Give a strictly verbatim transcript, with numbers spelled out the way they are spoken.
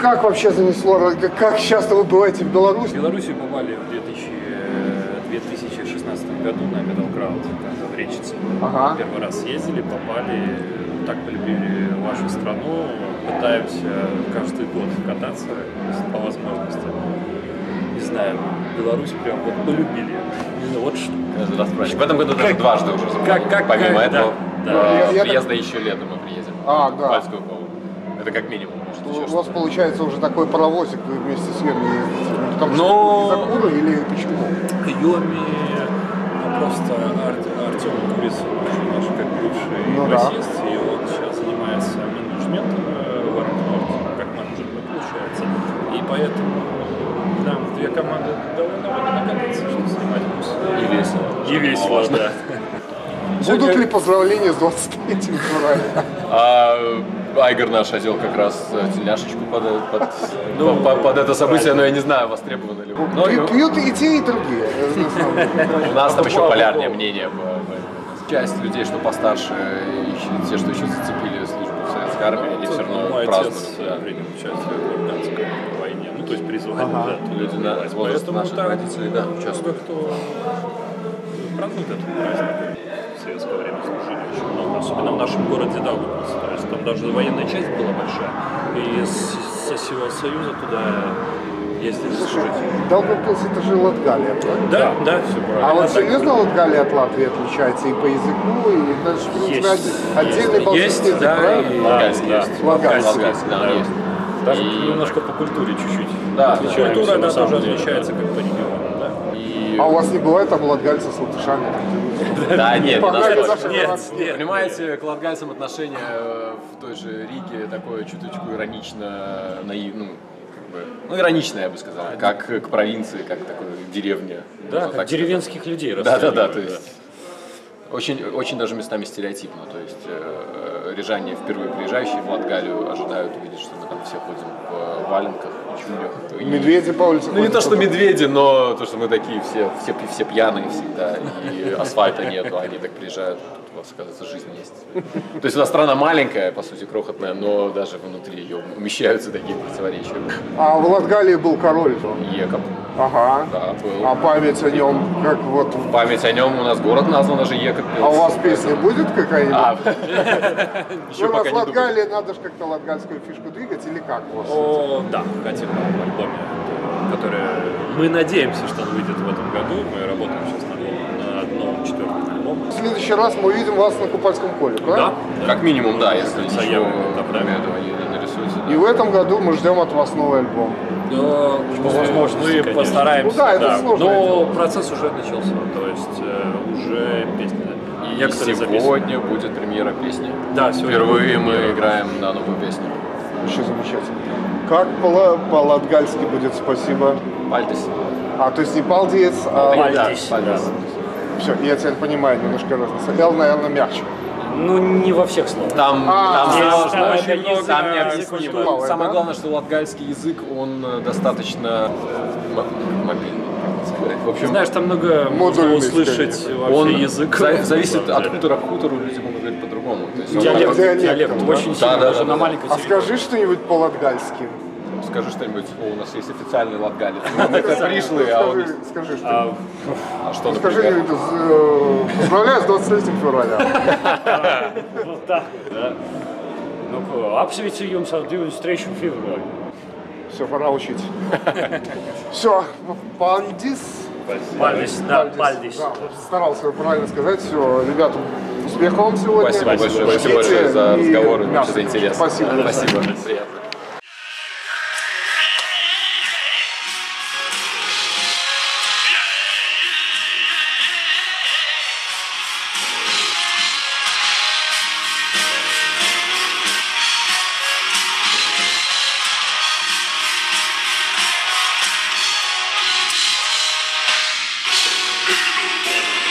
как вообще занесло? Как часто вы бываете в Беларуси? В Беларуси попали в две тысячи шестнадцатом году на Медал Крауд в Речице. Ага. Первый раз съездили, попали, так полюбили вашу страну. Пытаемся каждый год кататься по возможности. Не знаю, Беларусь прям вот полюбили. Вот что. В этом году даже дважды уже как, как, помимо как, этого, да, да. Я, приезда я... еще летом мы приедем. А, да. Пальскую полу. Это как минимум. Может, у вас получается уже такой паровозик, вы вместе с Йоми ездите. Потому что Но... из-за Куры или почему? Йоми, ну, просто Ар- Артем Курицын, наш как бывший ну, басист, да. и он сейчас занимается менеджментом в Армпорте, как менеджер, получается. И поэтому нам две команды довольно выгодно кататься, что снимать бус. И весело. И весело, да. Будут ли поздравления с двадцать третьим февраля? А, Айгор наш одел как раз тельняшечку под, под, Ну, под, под это событие, но я не знаю, востребовано ли. Но, Пьют, пьют и те, и другие. у нас там еще полярнее мнение. Часть людей, что постарше, и те, что еще зацепили службу в советской армии, они все равно Мой празднуют. отец Да. принял участие в афганской войне, ну то есть призвали, Ага. да. Люди на возраст Поэтому наших так родителей, да, много участвуют. кто празднует этот праздник. В советское время служили очень много, особенно в нашем городе Даугавпилсе. То есть там даже военная часть была большая, и с- со всего Союза туда ездили Слушай, служить. Даугавпилс это же Латгалия, правильно? Да, да, все правильно. А вот Так. серьезно Латгалия от Латвии отличается и по языку, и это же, в принципе, Есть. отдельный Есть, балтийский язык, да, правильно? и- Латгальский да, есть. Латгальский. Латгальский, да, Да. есть. Даже И- немножко по культуре чуть-чуть. Да, отличаемся, культура, на она самом тоже деле, отличается, как по регионам, да. И... А у вас не бывает там латгальцы с латышами? Да, нет, не Пока настолько. наши Нет, городские. нет. Понимаете, к латгальцам отношение э, в той же Риге такое чуточку иронично, наив, ну, как бы, ну, ироничное, я бы сказал, как к провинции, как к такой деревне. Да, можно как так деревенских людей сказать. Да, да, да, то расстреливают, есть очень, очень даже местами стереотипно, то есть э, рижане, впервые приезжающие в Латгалию, ожидают увидеть, что мы там все ходим в валенках, чунях. И- Медведи по улице Ну не ходят, то, что потом. медведи, но то, что мы такие все, все, все пьяные всегда, и асфальта нету, они так приезжают, тут у вас, оказывается, жизнь есть. То есть у нас страна маленькая, по сути, крохотная, но даже внутри ее умещаются такие противоречия. А в Латгалии был король. Екоб, Ага. да, был. А память о нем, как вот... В память о нем у нас город назван даже Екоб. А у вас песня будет какая-нибудь? А, Ну, еще у пока нас не думаю. Латгалия, надо же как-то латгальскую фишку двигать, или как у вас? О, да, хотим в альбоме, который мы надеемся, что он выйдет в этом году. Мы работаем сейчас над, над новым четвертым альбомом. В следующий раз мы увидим вас на Купальском поле, правильно? Да, Как минимум, да, если ничего Заявлено, да, кроме да. этого не, не нарисуется. И в этом году мы ждем от вас новый альбом. Да, по возможности, мы постараемся. Ну да, это сложное Но дело. процесс уже начался, то есть э, уже песни. Да. И Некоторые записаны. сегодня будет премьера песни. Да, сегодня Впервые будет мы премьера. играем на новую песню. Вообще замечательно. Как по- по-латгальски будет спасибо? Пальтес. А, то есть не палдиец, а... Пальдис, да. Все, я теперь понимаю, немножко разница. Л, наверное, мягче. Ну, не во всех словах. Там, А, там есть, сложно, там очень это много, язык, там язык необъяснимо. очень Самое да? главное, что латгальский язык, он э, достаточно м- мобильный, как сказать. В общем, Знаешь, там много можно Модульный, услышать скорее. вообще он язык. за- зависит на самом от деле. хутора к хутору, люди могут говорить по-другому. То есть он Диалект, так- диалект, диалект да? очень Да, сильно, да, даже да, на да. маленькой А территории. скажи что-нибудь по-латгальски. Скажи что-нибудь, о, у нас есть официальный латгалец. Мы это пришлые, а он... Скажи, скажи что-нибудь. А, А что, Скажи, например? э, поздравляю с двадцать третьим февраля. Вот так, да. Ну, apsveicījums ar двадцать третьим февраля. Все, пора учить. Все, пальдис. Пальдис, да, пальдис. Да, старался правильно сказать. Все, ребята, успехов вам сегодня. Спасибо большое, спасибо Ждите большое за и разговор и мясо. вообще за интерес. Спасибо. Спасибо. Приятно. Little boy.